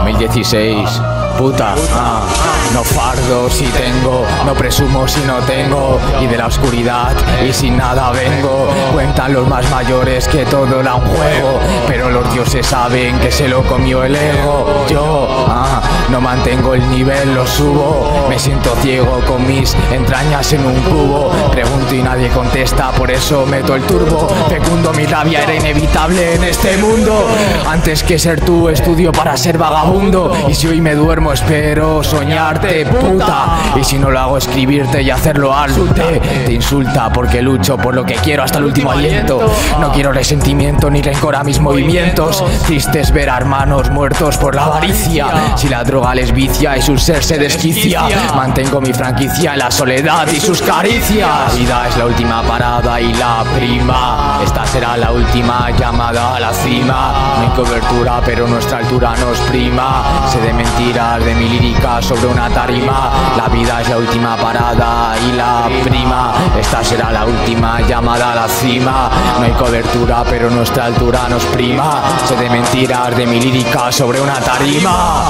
2016, puta, no fardo si tengo, no presumo si no tengo, y de la oscuridad y sin nada vengo. Cuentan los más mayores que todo era un juego, pero los dioses saben que se lo comió el ego. Yo, no mantengo el nivel, lo subo, me siento ciego con mis entrañas en un cubo. Pregunto y nadie contesta, por eso meto el turbo. Fecundo mi rabia, era inevitable en este mundo. Antes que ser tú, estudio para ser vagabundo. Y si hoy me duermo, espero soñarte, puta. Y si no lo hago, escribirte y hacerlo arte. Te insulta porque lucho por lo que quiero hasta el último aliento. No quiero resentimiento ni rencor a mis movimientos. Triste es ver a hermanos muertos por la avaricia. Si la droga les vicia y su ser se desquicia, mantengo mi franquicia en la soledad y sus caricias. La vida es la última parada y la prima. Esta será la última llamada a la cima. No hay cobertura, pero nuestra altura nos prima. Sé de mentiras de mi lírica sobre una tarima. La vida es la última parada y la prima. Esta será la última llamada a la cima. No hay cobertura, pero nuestra altura nos prima. Sé de mentiras de mi lírica sobre una tarima.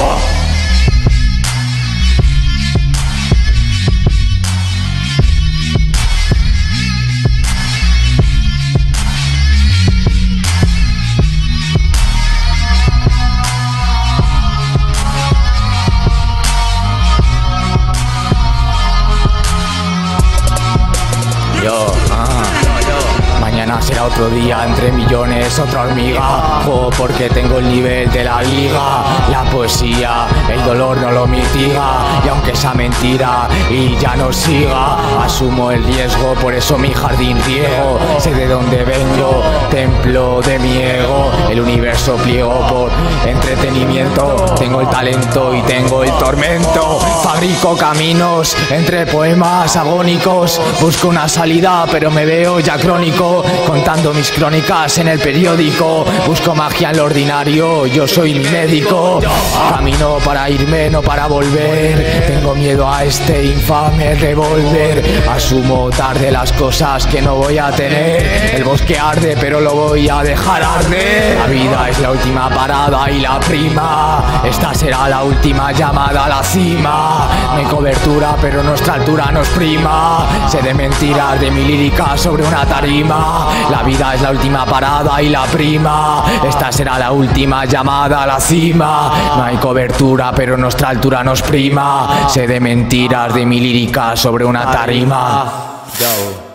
Mañana será otro día, entre millones, otra hormiga. Juego porque tengo el nivel de la liga. La poesía, el dolor no lo mitiga. Y aunque esa mentira y ya no siga, asumo el riesgo, por eso mi jardín riego. Sé de dónde vengo, templo de mi ego. El universo pliego por entretenimiento. Tengo el talento y tengo el tormento. Fabrico caminos entre poemas agónicos. Busco una salida, pero me veo ya crónico, contando mis crónicas en el periódico. Busco magia en lo ordinario, yo soy mi médico. Camino para irme, no para volver. Tengo miedo a este infame revólver. Asumo tarde las cosas que no voy a tener. El bosque arde, pero lo voy a dejar arder. La vida es la última parada y la prima. Esta será la última llamada a la cima. No hay cobertura, pero nuestra altura nos prima. Sé de mentiras de mi lírica sobre una tarima. La vida es la última parada y la prima. Esta será la última llamada a la cima. No hay cobertura, pero nuestra altura nos prima. Sé de mentiras de mi lírica sobre una tarima.